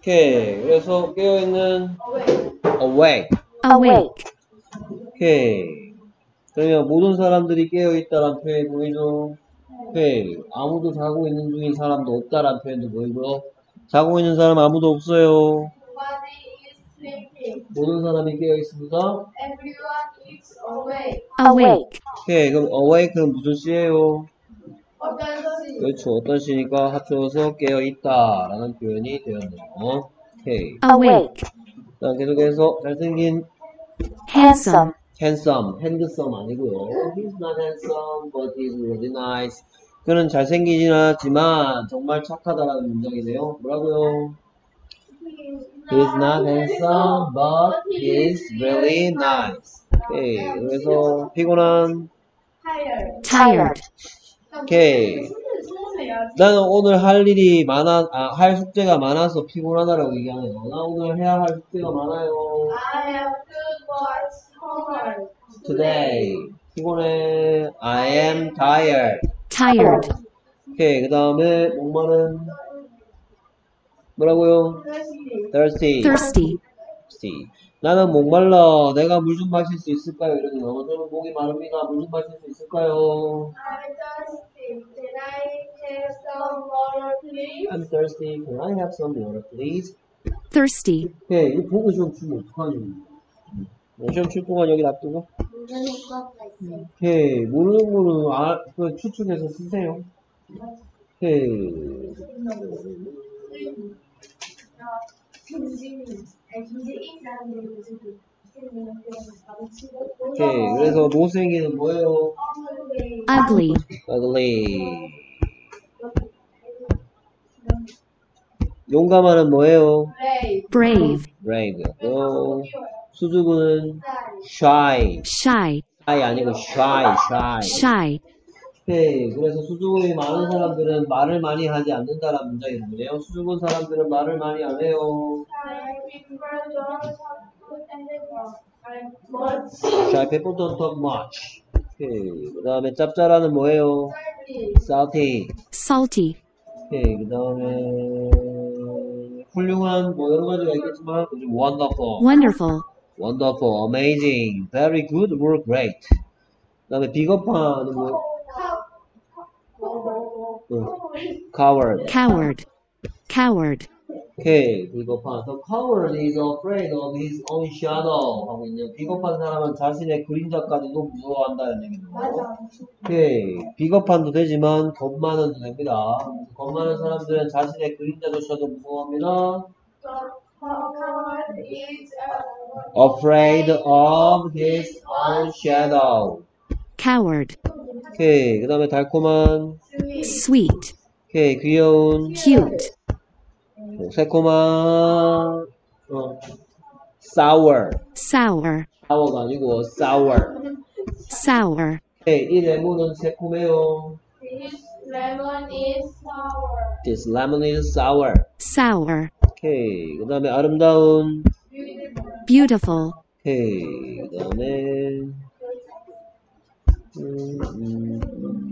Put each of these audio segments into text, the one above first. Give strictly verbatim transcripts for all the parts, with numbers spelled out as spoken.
오케이. 그래서 깨어있는 awake. awake, 오케이. 그러면 모든 사람들이 깨어있다란 표현이 보이죠? 오케이. 아무도 자고 있는 중인 사람도 없다란 표현도 보이고요. 자고 있는 사람 아무도 없어요. Nobody is sleeping. 모든 사람이 깨어있습니다. Everyone is awake. awake, 오케이. 그럼 awake는 무슨 시예요? 어떤 것이 그렇죠. 어떤 시니까 합쳐서 깨어있다 라는 표현이 되었네요. 오케이. awake, 자, 계속해서 잘생긴 handsome, handsome, handsome 아니고요. He's not handsome, but he's really nice. 그는 잘생기진 않았지만 정말 착하다라는 문장이네요. 뭐라고요? He's not handsome, but he's really nice. 오케이. 그래서 피곤한 tired. tired, 오케이. 나는 오늘 할 일이 많아, 아, 할 숙제가 많아서 피곤하다라고 얘기하네요. 나 오늘 해야 할 숙제가 많아요. I have too much homework. Today. 피곤해. I am tired. tired, 오케이. 그 다음에 목마른 뭐라고요? Thirsty. thirsty, thirsty. 나는 목말라. 내가 물 좀 마실 수 있을까요? 이러네요. 저는 목이 마릅니다. 물 좀 마실 수 있을까요? I'm thirsty. Can I have some water, please? I'm thirsty. Can I have some water, please? thirsty, 오케이. 이거 보고 시험 치면 어떡하니? 네, 시험 칠 동안 여기 놔두고. 오케이. 모르는 거는 아, 그 추측해서 쓰세요. 오케이. 오케이. 그래서 못생기는 뭐예요? ugly, ugly. 용감한은 뭐예요? brave, brave. 또 수줍은 shy. shy, shy 아니고 shy, shy. shy, 오케이. 그래서 수줍음이 많은 사람들은 말을 많이 하지 않는다라는 문장이 있네요. 수줍은 사람들은 말을 많이 안 해요. Shy people don't talk much. 오케이. 그 다음에 짭짤하는 뭐예요? salty. salty, 오케이. 그 다음에 훌륭한 뭐 여러 가지가 있겠지만 요즘 wonderful, wonderful, wonderful, amazing, very good, or great. 그 다음에 비겁한 뭐 응. coward. coward, coward, 오케이. 비겁한. So coward is afraid of his own shadow. 하고 있네요. 비겁한 사람은 자신의 그림자까지도 무서워한다는 얘기네요. 오케이. 비겁한도 되지만 겁 많은도 됩니다. 겁 많은 사람들은 자신의 그림자조차도 무서워합니다. Afraid of his own shadow. coward, 오케이. 그 다음에 달콤한. sweet, 오케이. 귀여운. cute, 새콤한. 어. sour. sour, sour가 아니고 sour. sour, 오케이. 이 레몬은 새콤해요. This lemon is sour. This lemon is sour. sour, 오케이. 그 다음에 아름다운. beautiful, 오케이. 그 다음에 음, 음, 음.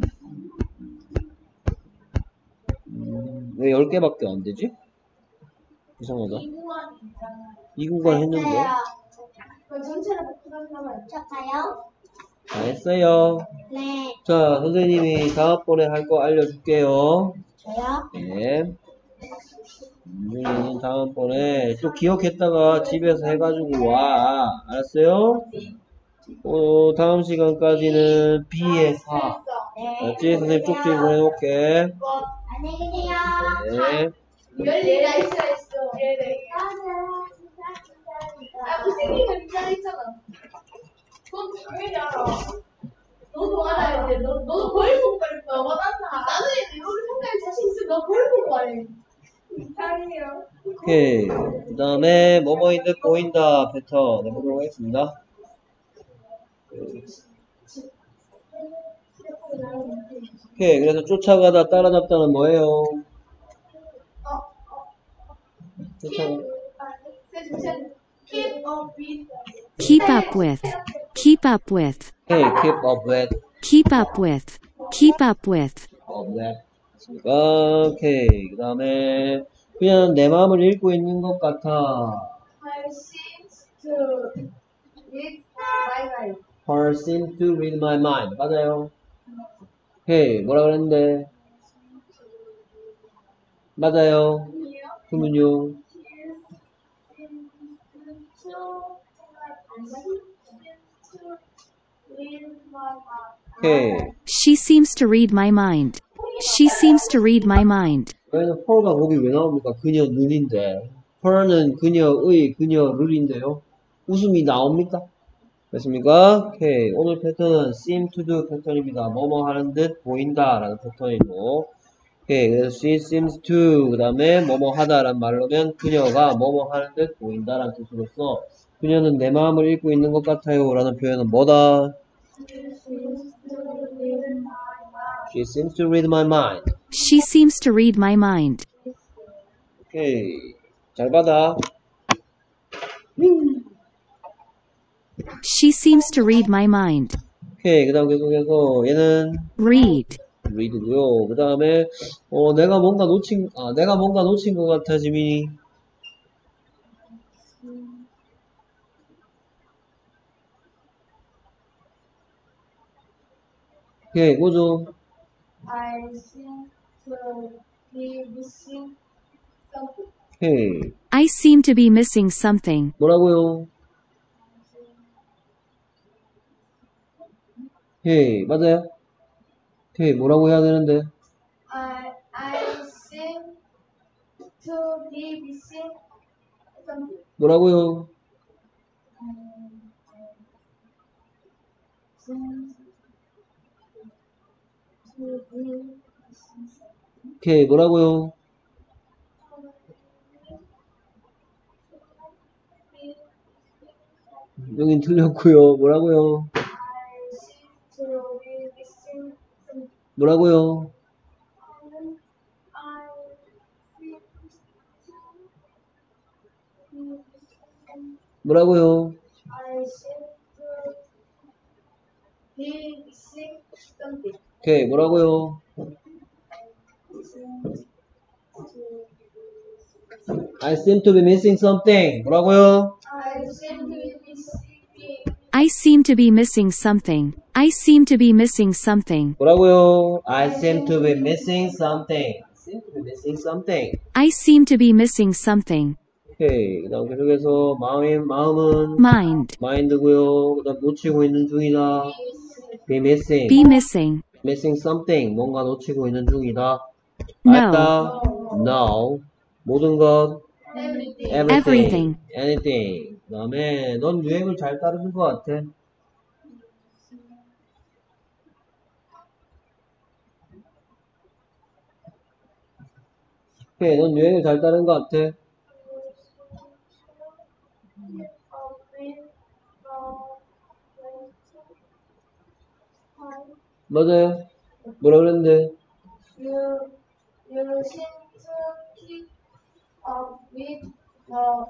음, 왜 열 개밖에 안 되지? 이상하다. 이 구간 했는데. 그 전체를 복습하면 좋아요. 다 했어요. 네. 자, 선생님이 다음번에 할 거 알려줄게요. 저요? 네. 선생님 다음번에 또 기억했다가 집에서 해가지고 와. 알았어요? 어, 다음 시간까지는 B의 사. 네. 알았지? 선생님 쪽지 보내놓을게. 안녕히 계세요. 네. 열리가 있어 있어. 네네. 맞아요. 진짜 진짜 아, 그 생기면 이상했잖아. 넌 당연히 알아. 너도 알아야 돼. 너, 너도 거울 보고 말해. 와닿나? 나는 이거를 생각할 자신 있으면 너 거울 보고 말해. 이상해요. 오케이. 그 다음에 뭐뭐인 듯 보인다 패턴 해보도록 하겠습니다. 오케이. 그래서 쫓아가다 따라잡다는 뭐예요? 쫓아가. Keep up with. keep up with, keep up with, 오케이. keep up with. keep up with, keep up with, up with. 오케이. 그 다음에 그냥 내 마음을 읽고 있는 것 같아. I seems to read my mind. Her seem to read my mind. 맞아요. 헤이, 뭐라 그랬는데? 맞아요. 그러면요. 오케이. She seems to read my mind. She seems to read my mind. 여기는 her가 거기 왜 나옵니까? 그녀 눈인데. her는 그녀의, 그녀를인데요. 웃음이 나옵니까? 됐습니까? 오케이. 오늘 패턴은 seem to do 패턴입니다. 뭐뭐 하는 듯 보인다 라는 패턴이고. 오케이. 그래서 she seems to 그 다음에 뭐뭐 하다 라는 말로면 그녀가 뭐뭐 하는 듯 보인다 라는 뜻으로서 그녀는 내 마음을 읽고 있는 것 같아요 라는 표현은 뭐다? She seems to read my mind. She seems to read my mind. 오케이. 잘 받아. She seems to read my mind. 오케이. 그 다음 계속해서 얘는 Read. read고요. 그 다음에 어 내가 뭔가 놓친 아 내가 뭔가 놓친 것 같아 지민이. 오케이. 뭐죠? I seem to be missing something. 오케이. I seem to be missing something. 뭐라고요? 오케이. 맞아요? 오케이. 뭐라고 해야 되는데? I I seem to be missing something. 뭐라고요? Seems to be missing something. 오케이. 뭐라고요? 여긴 틀렸고요. 뭐라고요? I seem to be missing something. 뭐라고요? I seem to be missing. 뭐라고요? I seem to be missing something. 오케이. 뭐라고요? I seem to be missing something. 뭐라고요? I seem to be missing. I seem to be missing something. I seem to be missing something. 뭐라고요? I seem to be missing something. I seem to be missing something. I seem to be missing something. 오케이. 그 다음 계속해서 마음이, 마음은 Mind. mind고요. 그 다음 놓치고 있는 중이다. be missing. Be missing. missing something. 뭔가 놓치고 있는 중이다. No. 알다. no. 모든 것. Everything. everything. Everything. anything. 그 다음에 넌 유행을 잘 따르는 것 같아. 오케이. 넌 유행을 잘 따르는 것 같아. 맞아요. 뭐라 그랬는데? You, you seem to keep up with the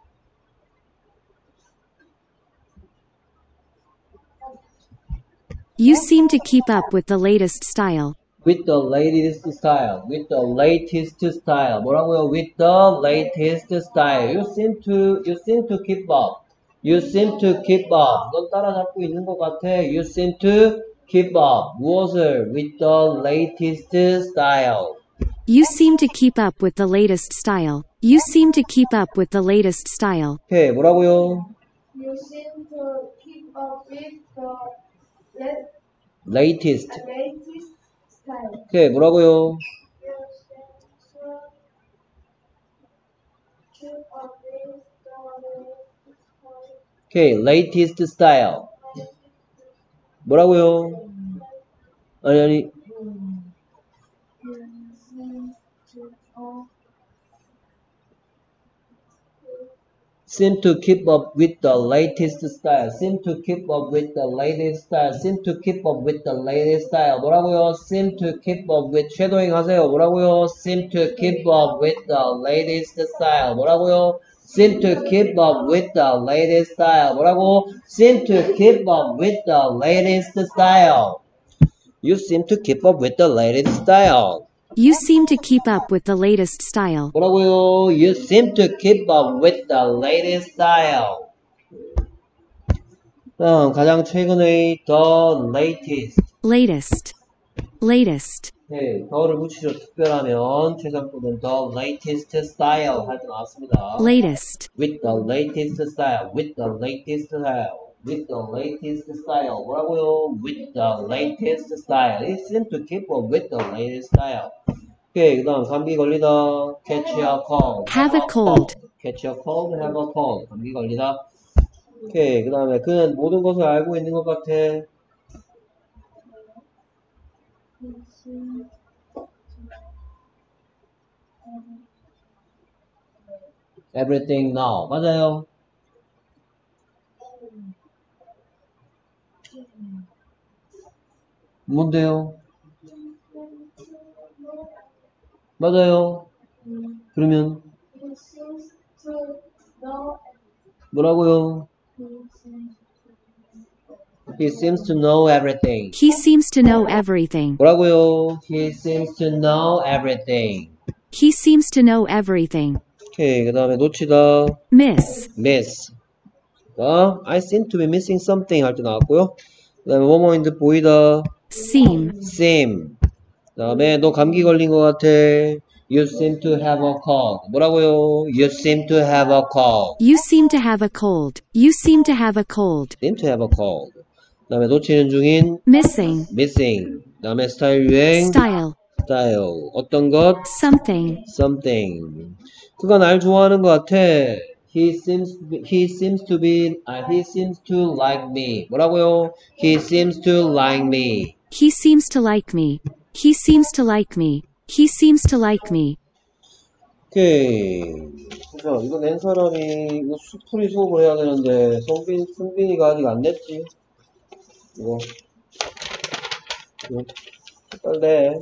You seem to keep up with the latest style. With the latest style. With the latest style. 뭐라고요? With the latest style. You seem to, you seem to keep up. You seem to keep up. 넌 따라잡고 있는 것 같아. You seem to keep up. 무엇을? With the latest style. You seem to keep up with the latest style. You seem to keep up with the latest style. 오케이. 뭐라고요? you seem to keep up with the lat- latest. latest style. 오케이. 뭐라고요? You seem to keep up with the latest style. 오케이. latest style. 뭐라고요? 아니, 아니. You seem to uh, Seem to keep up with the latest style. Seem to keep up with the latest style. Seem to keep up with the latest style. 뭐라고요? Seem to keep up with shadowing 하세요. 뭐라고요? Seem to keep up with the latest style. 뭐라고요? Seem to keep up with the latest style. 뭐라고? Seem to keep up with the latest style. You seem to keep up with the latest style. You seem to keep up with the latest style. 뭐라고요? You seem to keep up with the latest style. 다음, 가장 최근의 the latest. Latest. Latest. 네, 더를 붙이죠. 특별하면 최상급은 the latest style 할 때 나왔습니다. Latest. With the latest style. With the latest style. With the latest style. 뭐라고요? With the latest style. It seems to keep up with the latest style. 오케이, 그 다음 감기 걸리다. Catch a cold. Have a cold. Catch a cold. Have a cold. 감기 걸리다. 오케이, 그 다음에 그는 모든 것을 알고 있는 것 같아. Everything now. 맞아요. 뭔데요? 맞아요. 그러면 뭐라고요? He seems to know everything. He seems to know everything. 뭐라고요? He seems to know everything. He seems to know everything. 오케이, 그 다음에 놓치다. Miss. Miss. 어? I seem to be missing something 할 때 나왔고요. 그 다음에 뭐뭐인 듯 보이다. Seem. Seem. 그 다음에 너 감기 걸린 것 같아. You seem to have a cold. 뭐라고요? You seem to have a cold. You seem to have a cold. You seem to have a cold. Seem to have a cold. 그 다음에 놓치는 중인. Missing. Missing. 그 다음에 스타일 유행. Style. style. 어떤 것? Something. something. 그가 날 좋아하는 것 같아. He seems to be, he seems to be, uh, he seems to like me. 뭐라고요? He seems to like me. He seems to like me. He seems to like me. He seems to like me. 오케이. 자, 이거 낸 사람이 이거 수풀이 수업을 해야 되는데 성빈, 승빈이가 아직 안 냈지. 이거. 이거. 빨리 내.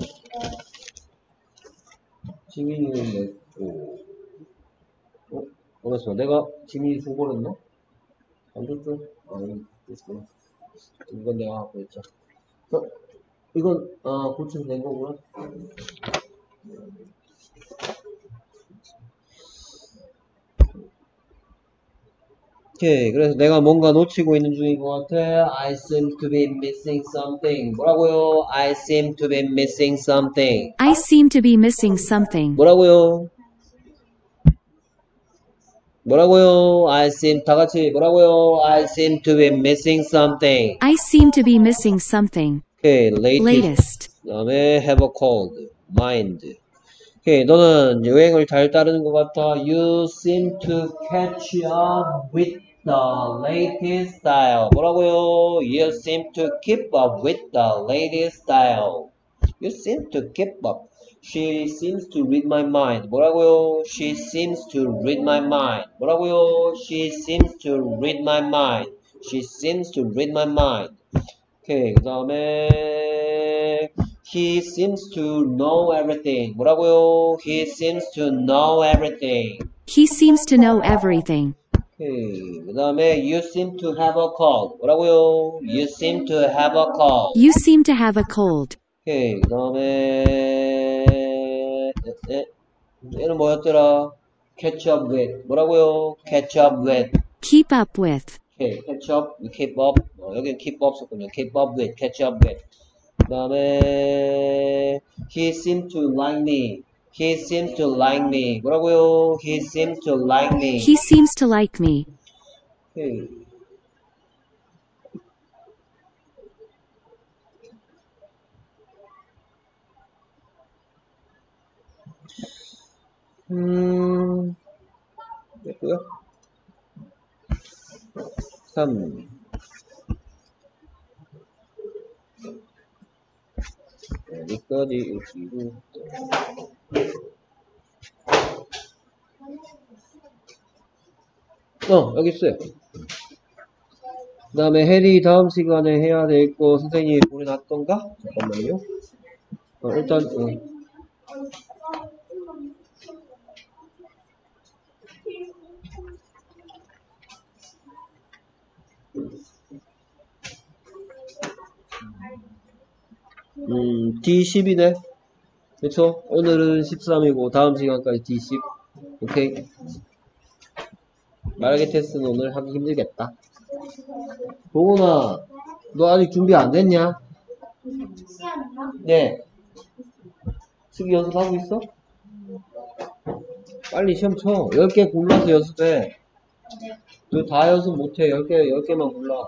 지민이는 냈고. 어? 어딨어? 내가 지민이 줘버렸나? 안 줬죠? 아, 이거 됐구나. 이건 내가 갖고 있자. 어? 이건, 아, 고쳐서 낸 거구나. 오케이. 그래서 내가 뭔가 놓치고 있는 중인 것 같아. I seem to be missing something. 뭐라고요? I seem to be missing something. I seem to be missing something. 뭐라고요? 뭐라고요? I seem, 다 같이 뭐라고요? I seem to be missing something. I seem to be missing something. 오케이. latest. Latest. 그 다음에 have a cold. mind. 오케이. 너는 유행을 잘 따르는 것 같아. You seem to catch up with the latest style. 뭐라고요? You seem to keep up with the latest style. You seem to keep up. She seems to read my mind. 뭐라고요? She seems to read my mind. 뭐라고요? She seems to read my mind. She seems to read my mind. 오케이. 그 다음에 He seems to know everything. 뭐라고요? He seems to know everything. He seems to know everything. 오케이. 그 다음에 You seem to have a cold. 뭐라고요? You seem to have a cold. You seem to have a cold. 오케이. 그 다음에 에, 얘는 뭐였더라? Catch up with. 뭐라고요? Catch up with. Keep up with. 오케이. Catch up, keep up. 어, 여기는 keep up 썼군요. Keep up with, catch up with. 그 다음에 He seems to like me. He seems to like me. 뭐라고요? He seems to like me. He seems to like me. 오케이. 음, 됐고요. 삼. 여기까지 읽기고. 어, 여기 있어요. 그 다음에 해리 다음 시간에 해야 될 거 선생님이 보내놨던가? 잠깐만요. 어, 일단, 어. 음, 디 십이네. 그쵸? 오늘은 십삼이고 다음 시간까지 디 십. 오케이. 말하기 테스트는 오늘 하기 힘들겠다. 동훈아, 너 아직 준비 안 됐냐? 시험이요? 네. 수기 연습하고 있어? 빨리 시험 쳐. 열 개 골라서 연습해. 너 다 연습 못해. 열 개, 열 개만 골라.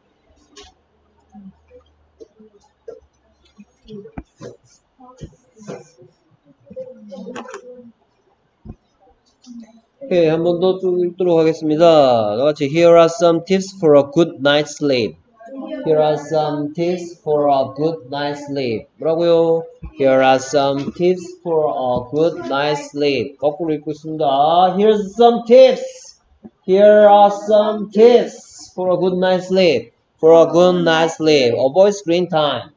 오케이, 한 번 더 쭉 읽도록 하겠습니다. 같이 Here are some tips for a good night's sleep. Here are some tips for a good night's sleep. 뭐라고요? Here are some tips for a good night's sleep. 거꾸로 읽고 있습니다. Here's some tips. Here are some tips for a good night's sleep. For a good night's sleep. Avoid screen time.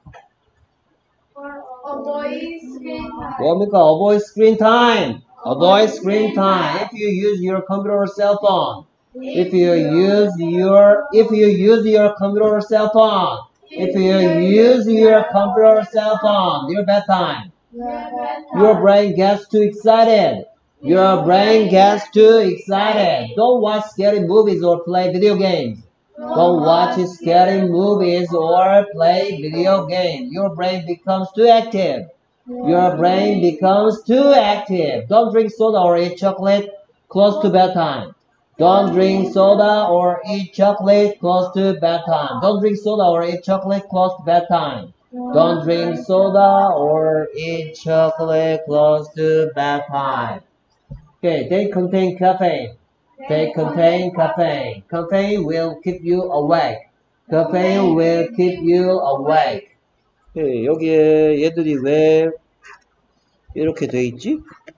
Avoid screen time. 뭐합니까? Avoid screen time. Avoid screen time. If you use your computer or cell phone. If you use your if you use your computer or cell phone. If you use your computer or cell phone, your bedtime. Your brain gets too excited. Your brain gets too excited. Don't watch scary movies or play video games. Don't watch scary movies or play video games. Your brain becomes too active. Your brain becomes too active. Don't drink soda or eat chocolate close to bedtime. Don't drink soda or eat chocolate close to bedtime. Don't drink soda or eat chocolate close to bedtime. Don't drink soda or eat chocolate close to bedtime. Okay, they contain caffeine. They contain caffeine. Caffeine will keep you awake. Caffeine will keep you awake. 네, 여기에 얘들이 왜 이렇게 돼 있지?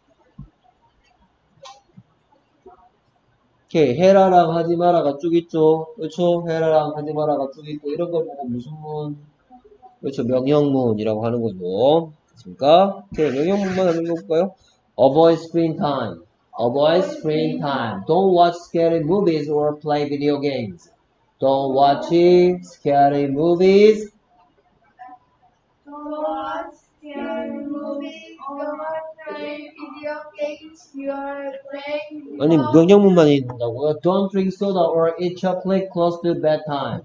오케이, 해라랑 하지 마라가 쭉 있죠? 그렇죠? 해라랑 하지 마라가 쭉 있고 이런 걸 보고 무슨 문? 그렇죠, 명령문이라고 하는 거죠. 됐습니까? 오케이, 명령문만 한번 읽어볼까요? Avoid screen time. Avoid screen time. Don't watch scary movies or play video games. Don't watch scary movies. Don't watch scary movies or play video games. Your brain 아니, 명령문만 읽는다고요? Don't drink soda or eat chocolate close to bedtime.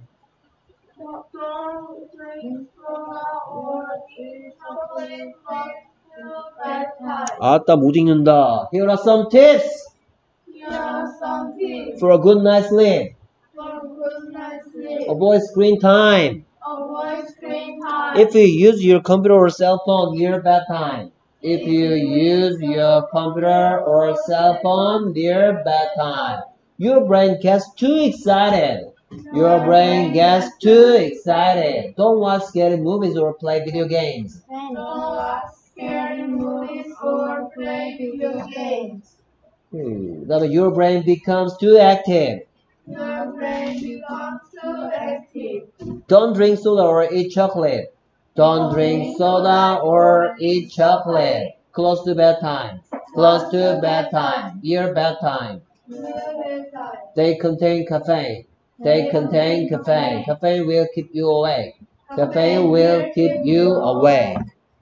Don't drink soda or eat chocolate close to bedtime. 아따, 못 읽는다. Here are some tips Here are some tips for a good night's sleep. for good night's sleep. Avoid screen time. Avoid screen time. If you use your computer or cell phone near bedtime. If you use your computer or cell phone near bedtime. Your brain gets too excited. Your brain gets too excited. Don't watch scary movies or play video games. Don't watch scary movies or play video games. 그 다음에 your brain becomes too active. Your brain becomes too active. Don't drink soda or eat chocolate. Don't drink soda or eat chocolate. Close to bedtime. Close to bedtime. Near bedtime. Your bedtime. They contain caffeine. They contain caffeine. Caffeine will keep you awake. Caffeine will keep you awake.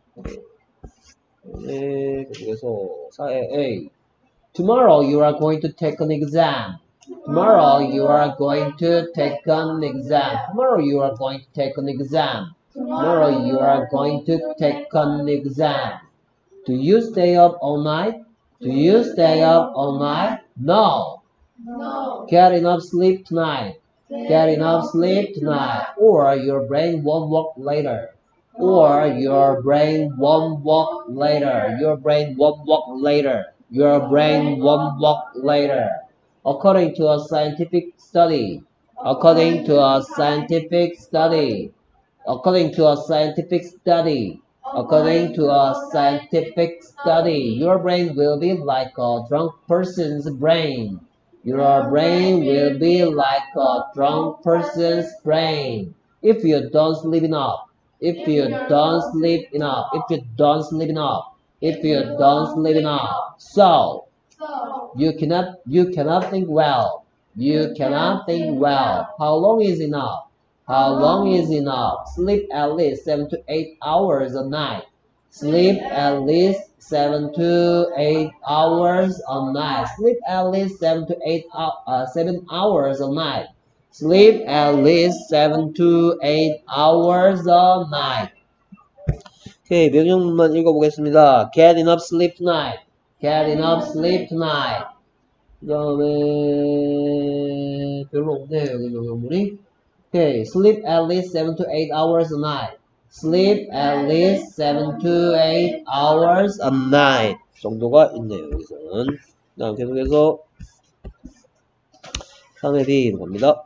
네, 그래서 사회 A. Tomorrow you are going to take an exam. Tomorrow you are going to take an exam. Tomorrow you are going to take an exam. Tomorrow you are going to take an exam. Do you stay up all night? Do you stay up all night? No. No. Get enough sleep tonight. Get enough sleep tonight. Or your brain won't work later. Or your brain won't work later. Your brain won't work later. Your brain won't work later. According to a scientific study. According to a scientific study. According to a scientific study. According to a scientific study, your brain will be like a drunk person's brain. Your brain will be like a drunk person's brain. If you don't sleep enough. If you don't sleep enough. If you don't sleep enough. If you don't sleep enough. So, So, you cannot, you cannot think well. You cannot think well. How long is enough? How long is enough? Sleep at least seven to eight hours a night. Sleep at least seven to eight hours a night. Sleep at least seven to eight uh, seven hours a night. Sleep at least seven to eight hours a night. 오케이, 명령문만 읽어보겠습니다. Get enough sleep tonight. Get enough sleep tonight. 그 다음에 별로 없네요, 여기 명령문이. 오케이, sleep at least seven to eight hours a night. Sleep at least seven to eight hours a night 정도가 있네요, 여기서는. 그 다음 계속해서 삼 회 B로 갑니다.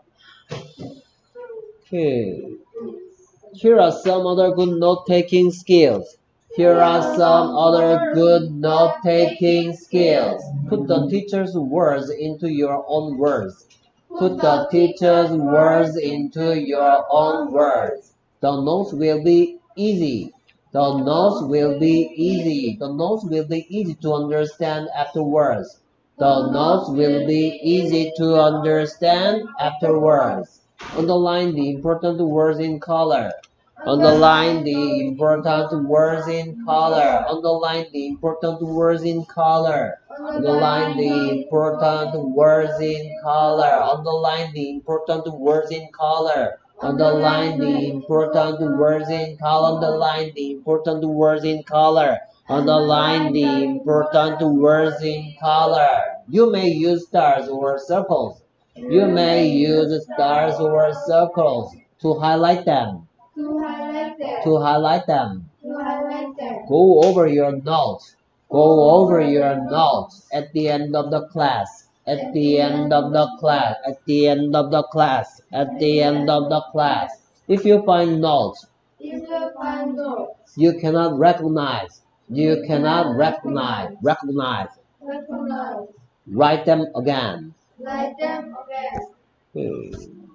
오케이. Here are some other good note-taking skills. Here are some other good note-taking skills. Put the teacher's words into your own words. Put the teacher's words into your own words. The notes will be easy. The notes will be easy. The notes will be easy to understand afterwards. The notes will be easy to understand afterwards. Underline the important words in color. Underline the important words in color. Underline the important words in color. Underline the important words in color. Underline the important words in color. Underline the important words in color. Underline the important words in color. Underline the important words in color. You may use stars or circles. You may use stars or circles to highlight them. To highlight them. To highlight them. To highlight them. Go over your notes. Go over your notes at the end of the class. At the end of the class. At the end of the class. At the end of the class. If you find notes If you find notes, you cannot recognize, you cannot recognize, recognize, recognize. write them again. Write them again. 오케이.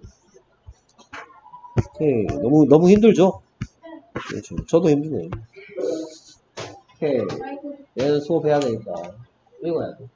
오케이. 너무, 너무 힘들죠? 그렇죠. 저도 힘드네요. 오케이. 얘는 수업해야 되니까. 읽어야 돼.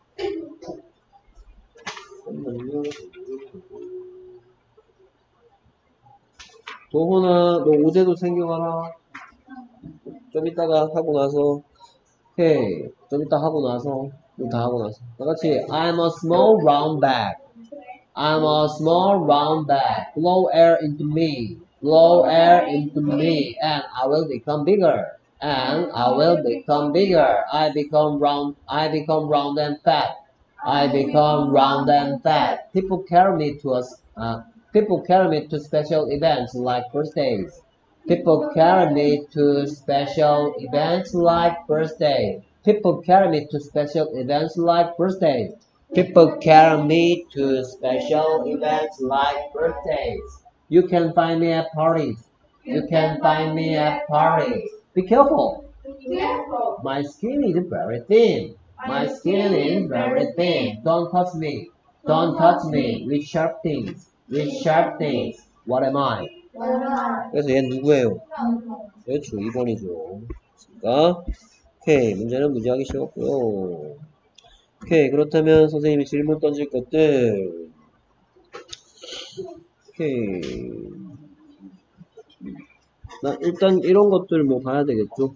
도훈아, 너 오제도 챙겨가라. 좀 이따가 하고 나서. 오케이. 좀 이따 하고 나서. 이거 다 하고 나서. 다 같이. I'm a small round bag. I'm a small round bag. Blow air into me. Blow air into me. And I will become bigger. And I will become bigger. I become round. I become round and fat. I become round and fat. People carry me to us. Uh, people carry me to special events like birthdays. People carry me to special events like birthdays. People carry me to special events like birthdays. People carry me to special events like birthdays. You can find me at parties. You can find me at parties. Be careful. Be careful. My skin is very thin. My skin is very thin. Don't touch me. Don't touch me with sharp things. With sharp things. What am I? What am I? 그래서 얘는 누구예요? 그렇죠. 이 번이죠. 그러니까 오케이. 문제는 무지하게 쉬웠고요. 오케이. 그렇다면 선생님이 질문 던질 것들. 오케이. 나 일단 이런 것들 뭐 봐야 되겠죠?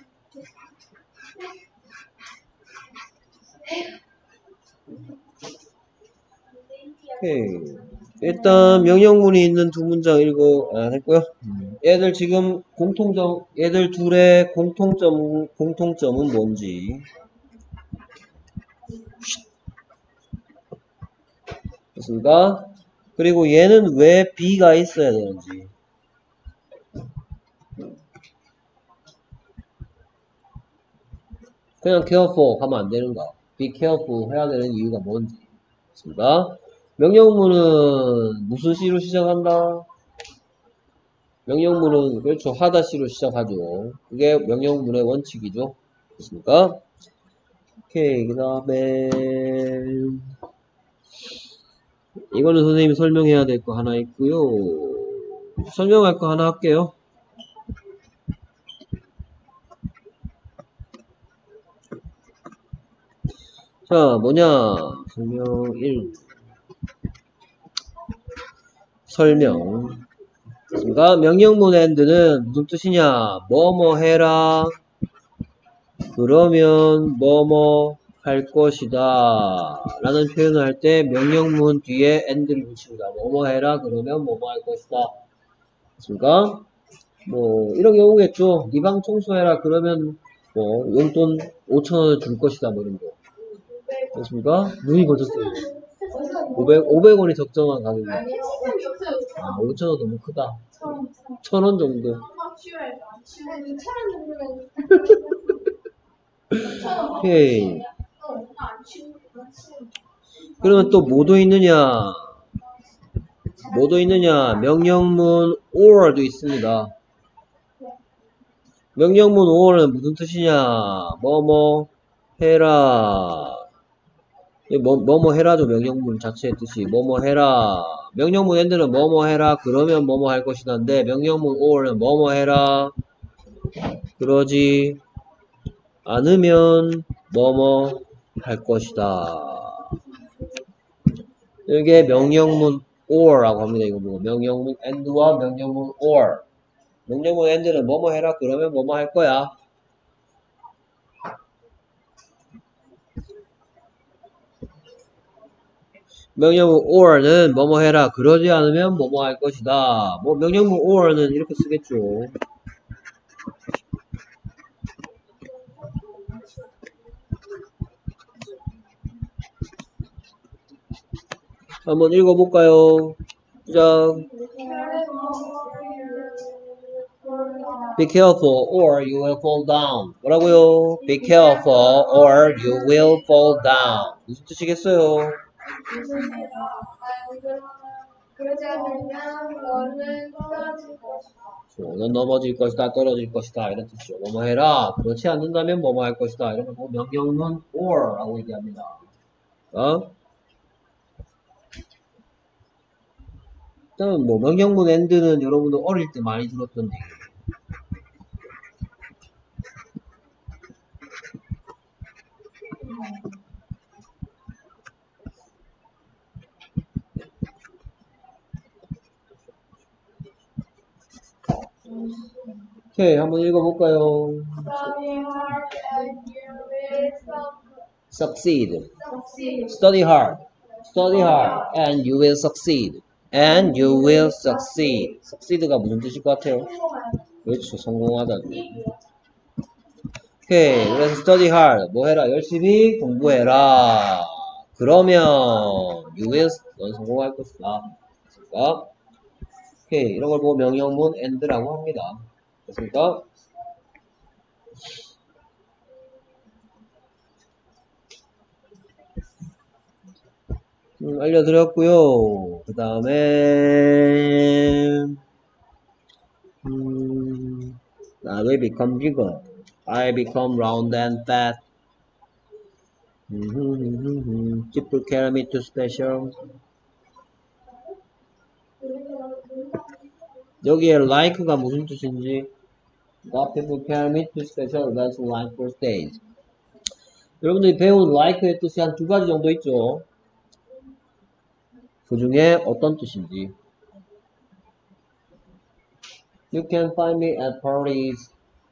오케이. 일단 명령문이 있는 두 문장 읽어 아, 했고요. 얘들 지금 공통점, 얘들 둘의 공통점, 공통점은 뭔지. 됐습니까? 그리고 얘는 왜 B가 있어야 되는지. 그냥 careful 하면 안 되는가? Be careful 해야 되는 이유가 뭔지. 됐습니까? 명령문은 무슨 C로 시작한다? 명령문은 그렇죠. 하다 C로 시작하죠. 그게 명령문의 원칙이죠. 됐습니까? 오케이. 그 다음에 이거는 선생님이 설명해야 될 거 하나 있고요. 설명할 거 하나 할게요. 자, 뭐냐? 설명 일. 설명. 됐습니까? 명령문 end는 무슨 뜻이냐? 뭐뭐 해라. 그러면 뭐뭐 할 것이다 라는 표현을 할 때 명령문 뒤에 and를 붙입니다. 뭐뭐 해라 그러면 뭐뭐 할 것이다. 그러니까 뭐 이런 경우겠죠. 네 방 청소해라 그러면 뭐 용돈 오천 원을 줄 것이다 뭐 이런 거. 그렇습니까? 눈이 거쳤어요. 오백, 오백 원이 적정한 가격이에요. 아니, 시스템이 없어요. 아, 오천 원 너무 크다. 천 원 정도. 한번 치워야죠. 한 이천 원 정도면. 오케이. 어, 안 치우고. 그러면 또 뭐도 있느냐? 뭐도 있느냐? 명령문 or도 있습니다. 명령문 or는 무슨 뜻이냐? 뭐뭐 해라. 뭐, 뭐뭐 해라죠. 명령문 자체의 뜻이. 뭐뭐 해라. 명령문 and는 뭐뭐 해라. 그러면 뭐뭐 할 것이다인데, 명령문 or는 뭐뭐 해라. 그러지 않으면 뭐뭐 할 것이다. 이게 명령문 or라고 합니다. 이거 뭐 명령문 and와 명령문 or. 명령문 and는 뭐뭐 해라. 그러면 뭐뭐 할 거야. 명령문 or는 뭐뭐 해라. 그러지 않으면 뭐뭐 할 것이다. 뭐 명령문 or는 이렇게 쓰겠죠. 한번 읽어볼까요? 시작. Be careful or you will fall down. 뭐라고요? Be careful or you will fall down. 무슨 뜻이겠어요? 그러지 않으면 너는 떨어질 것이다. 너는 넘어질 것이다, 떨어질 것이다 이런 뜻이죠. 뭐뭐 해라. 그렇지 않는다면 뭐뭐 할 것이다. 이런 거 명령문 or라고 얘기합니다. 어? 일단 뭐 명령문 and는 여러분도 어릴 때 많이 들었던 얘기예요. 오케이, 한번 읽어볼까요? Study hard and you will Succeed. succeed. Study hard. Study hard and you will succeed. And you will succeed. Succeed가 무슨 뜻일 것 같아요? 그렇죠, 성공하다죠. 오케이, 그래서 study hard. 뭐 해라? 열심히 공부해라. 그러면 you will, 넌 성공할 것이다. 됐습니까? 오케이, 이런 걸 보고 명령문 and라고 합니다. 됐습니까? 음, 알려드렸고요. 그 다음에 음, I will become bigger. I become round and fat. 음, people carry me too special. 여기에 like가 무슨 뜻인지. The people carry me too special. That's like for stage. 여러분들이 배운 like의 뜻이 한 두 가지 정도 있죠. 그 중에 어떤 뜻인지. You can find me at parties.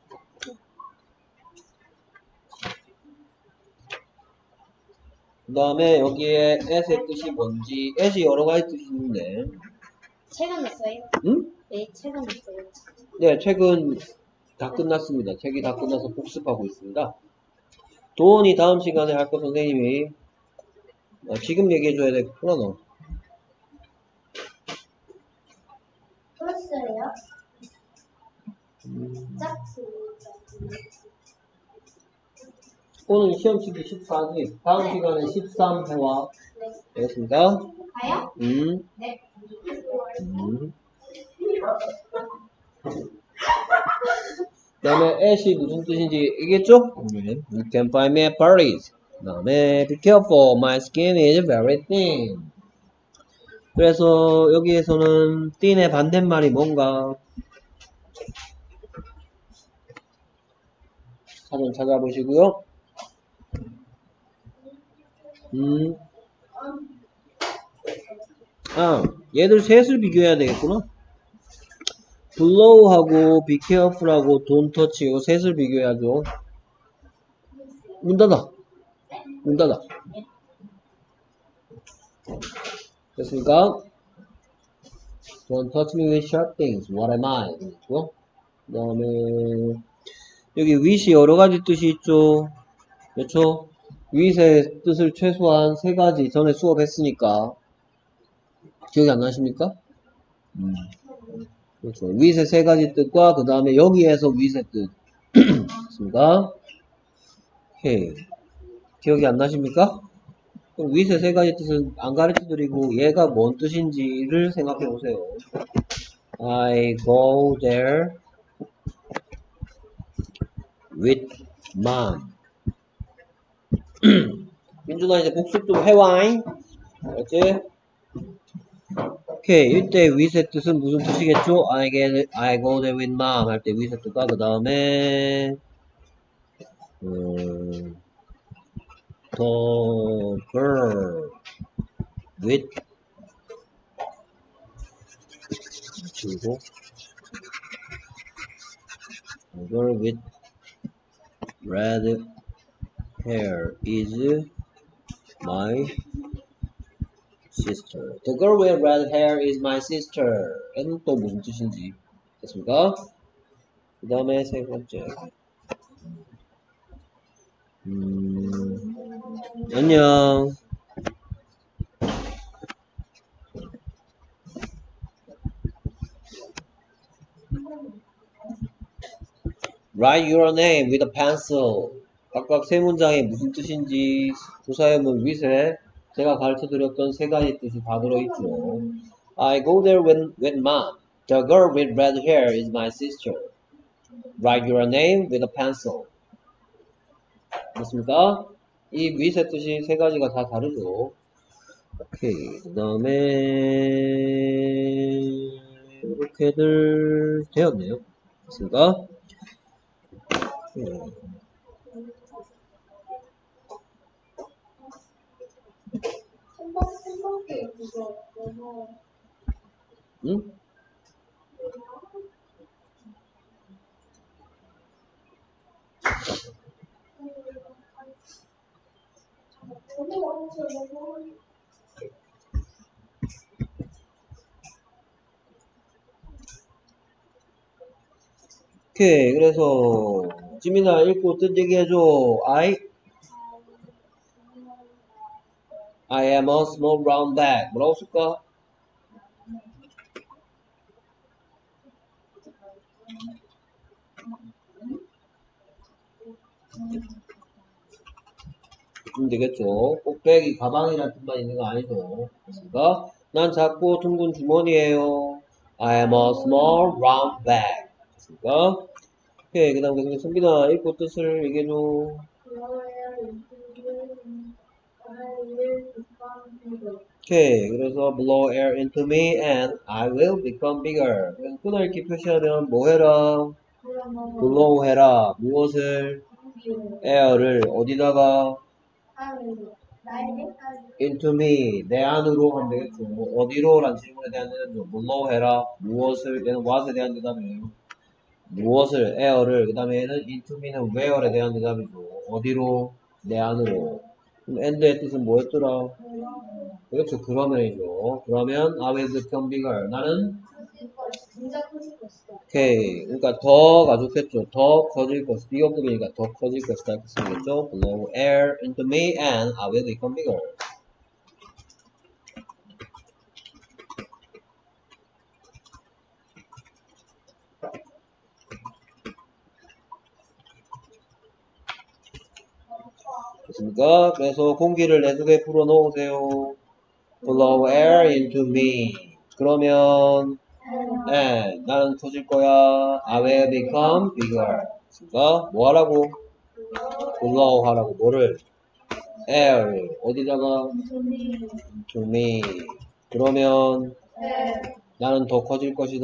그 다음에 여기에 at의 뜻이 뭔지. at이 여러 가지 뜻이 있는데. 책은 있어요? 응? 네, 책은 있어요. 네, 책은 다 끝났습니다. 책이 다 끝나서 복습하고 있습니다. 도원이 다음 시간에 할 거 선생님이 어, 지금 얘기해줘야 되겠구나 너. 풀었어요? 음, 짝수. 오늘 시험치기 십사 지 다음 시간에 십삼 회와 네. 되겠습니다. 가요? 음, 네. 음. 그 다음에 at이 무슨 뜻인지 얘기했죠? 음, You can find me at parties. 그 다음에 be careful, my skin is very thin. 그래서 여기에서는 thin의 반대말이 뭔가 한번 찾아보시고요. 음. 아, 얘들 셋을 비교해야 되겠구나. blow하고 be careful하고 don't touch 요 셋을 비교해야죠. 문 닫아. 문 닫아. 됐습니까? Don't touch me with sharp things. What am I? 그렇죠? 그 다음에 여기 with이 여러 가지 뜻이 있죠. 그렇죠? with의 뜻을 최소한 세 가지 전에 수업했으니까 기억이 안 나십니까? 음. 그렇죠. with의 세 가지 뜻과 그 다음에 여기에서 with의 뜻. 됐습니다. 오케이. 기억이 안 나십니까? 그럼 with의 세 가지 뜻은 안 가르쳐 드리고 얘가 뭔 뜻인지를 생각해 보세요. I go there with mom. 민준아 이제 복습 좀 해와잉. 알았지? 오케이. 이때 with의 뜻은 무슨 뜻이겠죠? I, get, I go there with mom 할 때 with의 뜻과 그 다음에 음, the girl with 그리고 the girl with red hair is my sister. The girl with red hair is my sister. 얘는 또 무슨 뜻인지 됐습니까? 그 다음에 세 번째. 음, 안녕. Write your name with a pencil. 각각 세 문장이 무슨 뜻인지 조사해본 with에 제가 가르쳐드렸던 세 가지 뜻이 다 들어있죠. I go there with, with mom. The girl with red hair is my sister. Write your name with a pencil. 됐습니까? 이 with의 뜻이 세 가지가 다 다르죠. 오케이. 그 다음에 이렇게들 되었네요. 됐습니까? 네. 응? 오케이. 그래서 지민아 읽고 뜻 얘기해줘. I I am a small brown bag. 뭐라고 쓸까? 그럼 되겠죠. 꼭배기 가방이라는 뜻만 있는 거 아니죠. 됐습니까? 난 작고 둥근 주머니에요. I am a small brown bag. 됐습니까? 오케이. 그 다음 계속 성빈아 읽고 뜻을 얘기해줘. 오케이. 그래서 blow air into me and I will become bigger. 그래서 끊어읽기 표시하면 뭐 해라? blow 해라. 무엇을? air를 어디다가? into me. 내 안으로 하면 되겠죠. 뭐 어디로? 라는 질문에 대한 대답이죠. blow 해라. 무엇을? 얘는 what에 대한 대답이에요. 무엇을? air를. 그 다음에 얘는 into me는 where에 대한 대답이죠. 어디로? 내 안으로. 그럼 and의 뜻은 뭐였더라? 그렇죠. 그러면이죠. 그러면 I will become bigger. 나는 오케이. 그러니까 더가 좋겠죠. 더 커질 것이다. 비교급이니까 더 커질 것이다. 이렇게 쓰겠죠. Blow air into me and I will become bigger. 됐습니까? 그래서 공기를 내 속에 불어 넣으세요. Blow air into me. 그러면 네, 나는 커질 거야. I will become bigger. 됐습니까? 뭐 하라고? blow 하라고. 뭐를? air. 어디다가? into me. 그러면 나는 더 커질 것이다.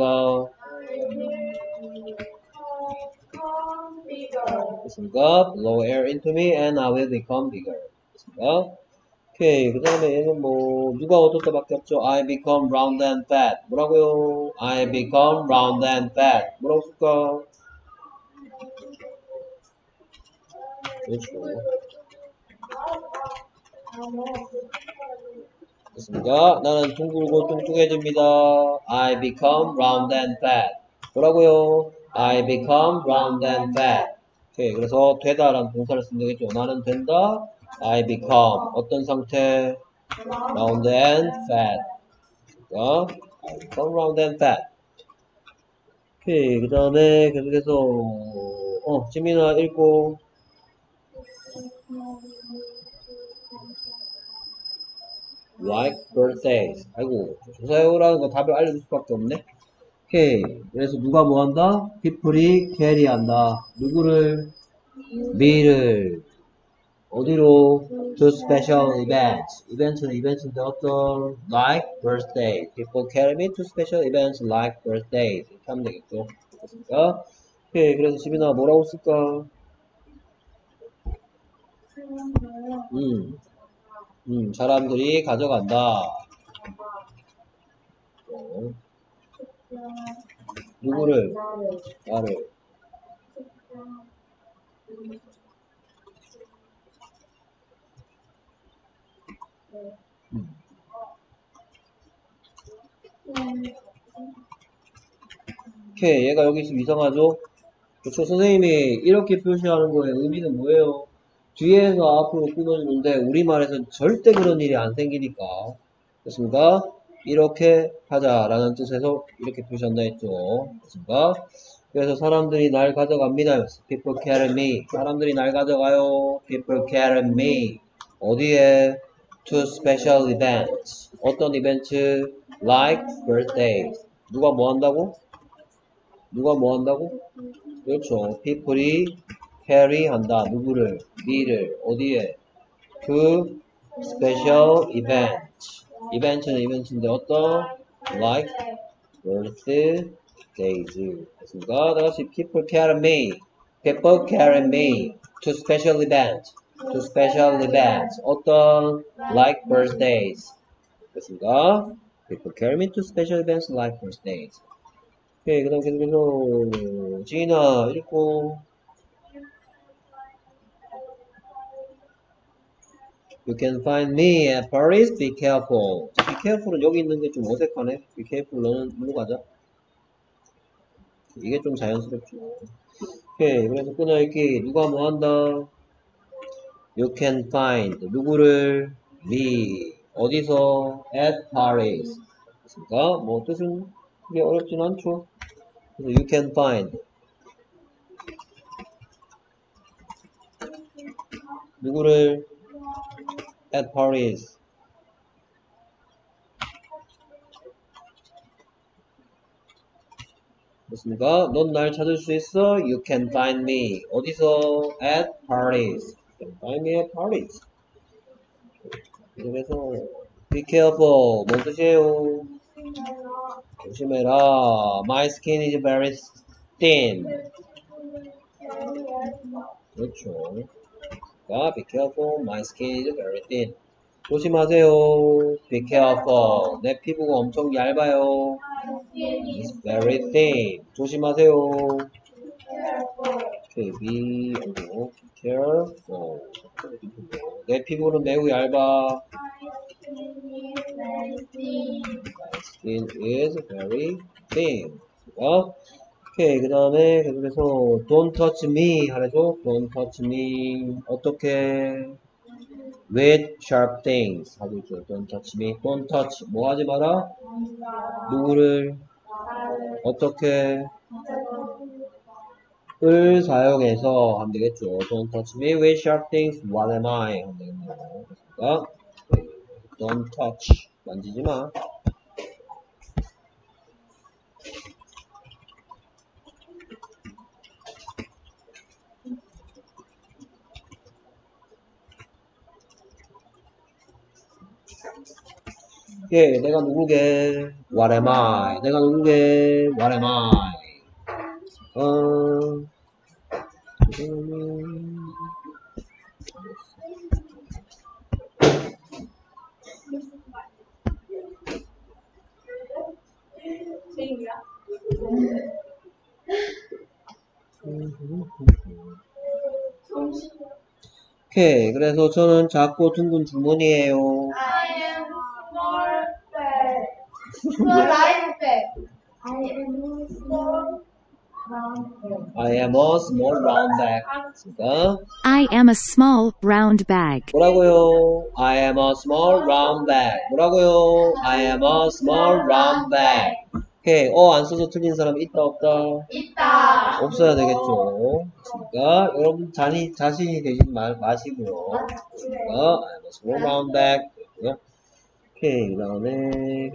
됐습니까? blow air into me and I will become bigger. 됐습니까? 오케이. 그 다음에 얘는 뭐, 누가 어떻다 밖에 없죠? I become round and fat. 뭐라고요? I become round and fat. 뭐라고 쓸까? 그렇죠. 됐습니까? 나는 둥글고 뚱뚱해집니다. I become round and fat. 뭐라고요? I become round and fat. 오케이. 그래서 되다라는 동사를 쓰면 되겠죠. 나는 된다. I become. 어떤 상태? round and fat. 그러니까 I become round and fat. 오케이. 그 다음에 계속해서 어, 지민아 읽고. like birthdays. 아이고, 조사요라는 거 답을 알려줄 수밖에 없네. 오케이. 그래서 누가 뭐 한다? people이 carry 한다. 누구를? me를. 어디로? to special events. 이벤트는 이벤트인데 어떤? like birthday. people carry me to special events like birthdays. 이렇게 하면 되겠죠. 됐습니까? 오케이. 그래서 지민아 뭐라고 쓸까? 음. 음, 사람들이 가져간다. 어. 누구를? 나를. 음. 오케이, 얘가 여기 있으면 이상하죠? 그렇죠? 선생님이 이렇게 표시하는 거의 의미는 뭐예요? 뒤에서 앞으로 끊어주는데 우리말에서는 절대 그런 일이 안 생기니까. 됐습니까? 이렇게 하자라는 뜻에서 이렇게 표시한다 했죠. 됐습니까? 그래서 사람들이 날 가져갑니다. People carry me. 사람들이 날 가져가요. People carry me. 어디에? To special events. 어떤 이벤트? Like birthdays. 누가 뭐 한다고? 누가 뭐 한다고? 그렇죠. people이 carry 한다. 누구를? me를. 어디에? to special events. 이벤트는 이벤트인데 어떤? like birthdays. 됐습니까? 다같이 people carry me. people carry me to special events. to special events. 어떤? like birthdays. 됐습니까? people carry me to special events like birthdays. 오케이, 그 다음 계속해서 지인아 읽고. You can find me at Paris. Be careful. Be careful은 여기 있는 게 좀 어색하네. Be careful 너는 일로 가자. 이게 좀 자연스럽죠. 오케이, 그래서 끊어읽기. 누가 뭐 한다? You can find. 누구를? me. 어디서? at Paris. 그러니까 뭐 뜻은 그게 어렵진 않죠. 그래서 you can find. 누구를? at Paris. 됐습니까? 넌 날 찾을 수 있어? You can find me. 어디서? at Paris. You can find me at Paris. 그래서 be careful. 뭔 뜻이에요? 조심해라. My skin is very thin. 그렇죠. 자, be careful. My skin is very thin. 조심하세요. Be careful. 내 피부가 엄청 얇아요. It's very thin. 조심하세요. Okay, be careful. 내 피부는 매우 얇아. My skin is very thin. 어? 오케이, 그 다음에 계속해서 Don't touch me 하래죠. Don't touch me. 어떻게? With sharp things 하고 있죠. Don't touch me. Don't touch. 뭐 하지 마라? 누구를? 어떻게? 을 사용해서 하면 되겠죠. Don't touch me with sharp things. What am I? 하면 되겠네요. 그러니까 Don't touch. 만지지 마. 예, 내가 누구게? What am I? 내가 누구게? What am I? 어, 음, 오케이. 그래서 저는 작고 둥근 주머니예요. I am small bag. small light bag. I am small round bag. I am a small round bag. 자, I am a small, round bag. 뭐라고요? I am a small round bag. 뭐라고요? I am a small round bag. 오케이. 어, 안 써서 틀린 사람 있다, 없다? 있다. 없어야 되겠죠. 그러니까 여러분 자신, 자신이 되지 말, 마시고요. 그러니까 I am a small round bag. 오케이. 그 다음에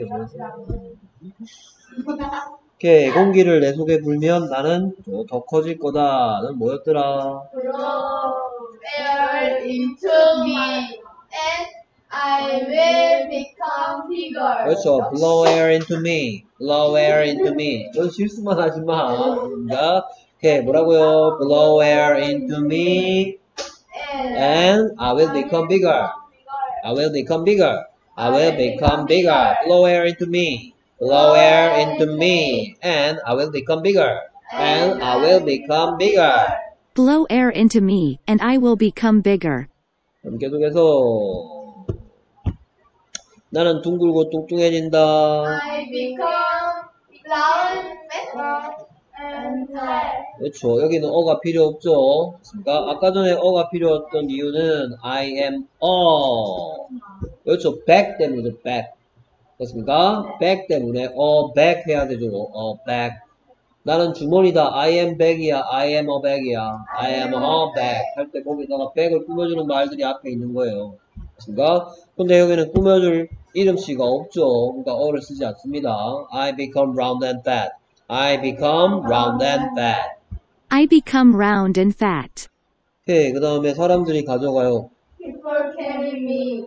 오케이. 공기를 내 속에 불면 나는 더 커질 거다는 뭐였더라? Blow air into me and I will become bigger. 그렇죠. Blow air into me. Blow air into me. 넌 실수만 하지 마. 그러니까 오케이. 뭐라고요? Blow air into me and I will become bigger. I will become bigger. I will become bigger. Blow air into me. Blow air into me and I will become bigger. And I will become bigger. Blow air into me, and I will become bigger. 그럼 계속해서 나는 둥글고 뚱뚱해진다. I become round, fat, and fat. 그렇죠. 여기는 어가 필요 없죠. 그렇습니까? 아까 전에 어가 필요했던 이유는 I am a. 그렇죠. back 때문이죠. back. 그렇습니까? back 때문에 어 back 해야 되죠. 어 back. 나는 주머니다. I am bag이야. I am a bag이야. I am a bag. 할 때 거기다가 bag을 꾸며주는 말들이 앞에 있는 거예요. 그렇습니까? 근데 여기는 꾸며줄 이름씨가 없죠. 그러니까 어를 쓰지 않습니다. I become round and fat. I become round and fat. I become round and fat. 오케이. 그 다음에 사람들이 가져가요. People carry me.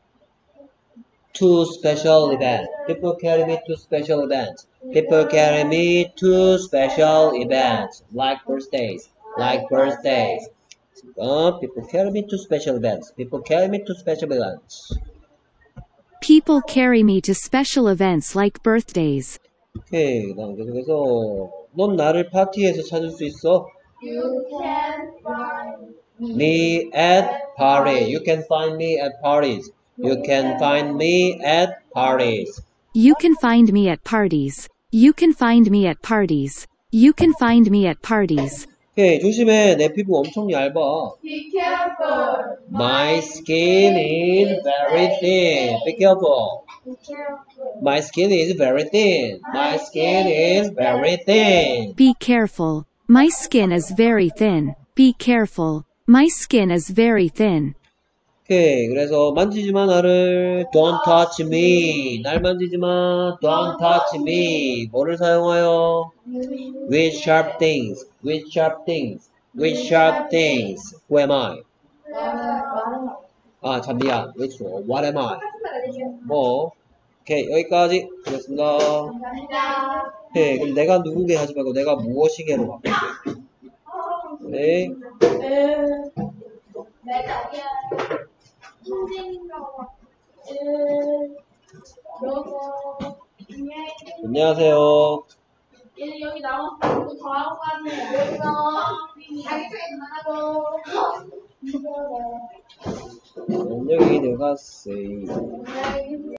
To special events. People carry me to special events. People carry me to special events. Like birthdays. Like birthdays. Uh, people carry me to special events. People carry me to special events. People carry me to special events like birthdays. 오케이. 그 다음 계속해서 넌 나를 파티에서 찾을 수 있어? You can find Me at party. You can find me at parties. You can find me at parties. You can find me at parties. You can find me at parties. You can find me at parties. 오케이. 조심해. 내 피부 엄청 얇아. Be careful. My skin is very thin. Be careful. Be careful. My skin is very thin. My skin is very thin. Be careful. My skin is very thin. Be careful. My skin is very thin. 오케이. 그래서 만지지 마 나를. Don't touch me. 날 만지지 마. Don't touch me. 뭐를 사용하여? With sharp things. With sharp things. With sharp things. Who am I? 아, 잠비야. 그렇죠. What am I? 뭐? 오케이. 여기까지. 됐습니다. 감사합니다. 오케이. 그럼 내가 누구게 하지 말고 내가 무엇이게로 바꿀게. 네. 내가 선생님이라고. 여보. 안녕하세요. 얘는 여기 나와서 공부 더 하고 가네. 여기서 자기 소개 그만하고. 안녕히 내가세요. 네.